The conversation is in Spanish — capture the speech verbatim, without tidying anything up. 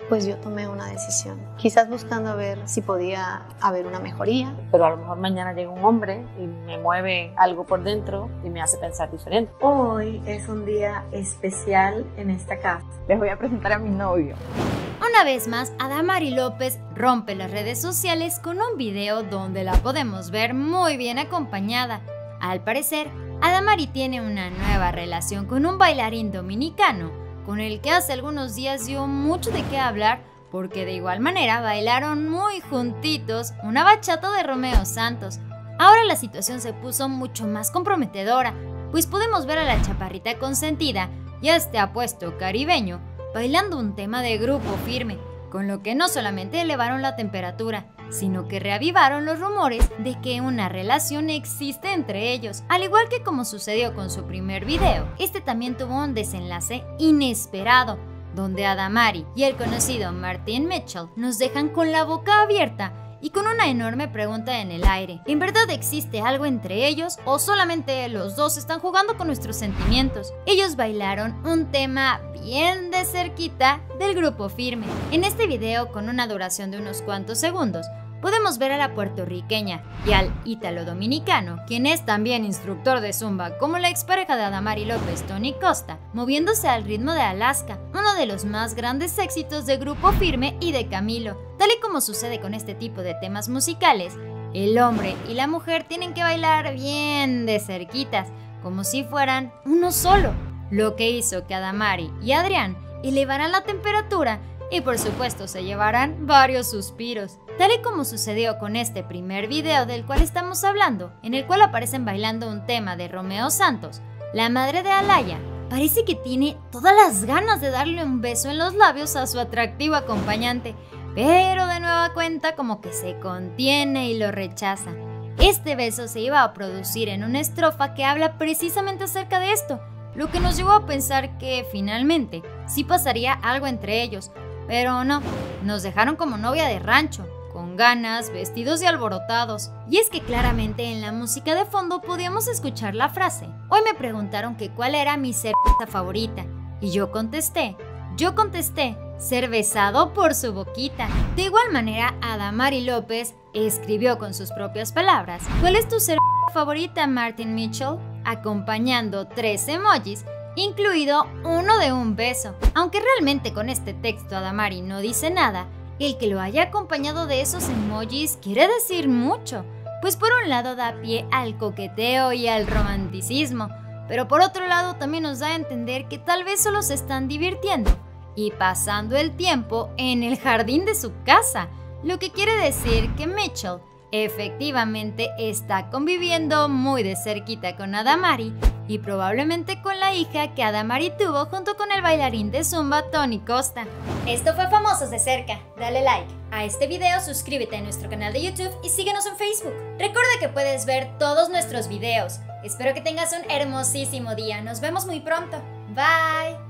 pues yo tomé una decisión, quizás buscando ver si podía haber una mejoría. Pero a lo mejor mañana llega un hombre y me mueve algo por dentro y me hace pensar diferente. Hoy es un día especial en esta casa. Les voy a presentar a mi novio. Una vez más, Adamari López rompe las redes sociales con un video donde la podemos ver muy bien acompañada. Al parecer, Adamari tiene una nueva relación con un bailarín dominicano, con el que hace algunos días dio mucho de qué hablar, porque de igual manera bailaron muy juntitos una bachata de Romeo Santos. Ahora la situación se puso mucho más comprometedora, pues podemos ver a la chaparrita consentida y a este apuesto caribeño bailando un tema de Grupo Firme, con lo que no solamente elevaron la temperatura, sino que reavivaron los rumores de que una relación existe entre ellos. Al igual que como sucedió con su primer video, este también tuvo un desenlace inesperado, donde Adamari y el conocido Martin Mitchell nos dejan con la boca abierta y con una enorme pregunta en el aire. ¿En verdad existe algo entre ellos o solamente los dos están jugando con nuestros sentimientos? Ellos bailaron un tema bien de cerquita del Grupo Firme. En este video, con una duración de unos cuantos segundos, podemos ver a la puertorriqueña y al ítalo-dominicano, quien es también instructor de zumba como la expareja de Adamari López, Tony Costa, moviéndose al ritmo de Alaska, uno de los más grandes éxitos de Grupo Firme y de Camilo. Tal y como sucede con este tipo de temas musicales, el hombre y la mujer tienen que bailar bien de cerquitas, como si fueran uno solo, lo que hizo que Adamari y Adrián elevaran la temperatura y por supuesto se llevarán varios suspiros. Tal y como sucedió con este primer video del cual estamos hablando, en el cual aparecen bailando un tema de Romeo Santos, la madre de Alaya parece que tiene todas las ganas de darle un beso en los labios a su atractivo acompañante, pero de nueva cuenta como que se contiene y lo rechaza. Este beso se iba a producir en una estrofa que habla precisamente acerca de esto, lo que nos llevó a pensar que finalmente sí pasaría algo entre ellos, pero no, nos dejaron como novia de rancho, con ganas, vestidos y alborotados. Y es que claramente en la música de fondo podíamos escuchar la frase. Hoy me preguntaron que cuál era mi cerveza favorita, y yo contesté, yo contesté, ser besado por su boquita. De igual manera, Adamari López escribió con sus propias palabras, ¿cuál es tu cerveza favorita, Martin Mitchell?, acompañando tres emojis, incluido uno de un beso. Aunque realmente con este texto Adamari no dice nada, el que lo haya acompañado de esos emojis quiere decir mucho, pues por un lado da pie al coqueteo y al romanticismo, pero por otro lado también nos da a entender que tal vez solo se están divirtiendo y pasando el tiempo en el jardín de su casa, lo que quiere decir que Mitchell efectivamente está conviviendo muy de cerquita con Adamari y probablemente con la hija que Adamari tuvo junto con el bailarín de zumba Tony Costa. Esto fue Famosos de Cerca. Dale like a este video, suscríbete a nuestro canal de YouTube y síguenos en Facebook. Recuerda que puedes ver todos nuestros videos. Espero que tengas un hermosísimo día. Nos vemos muy pronto. Bye.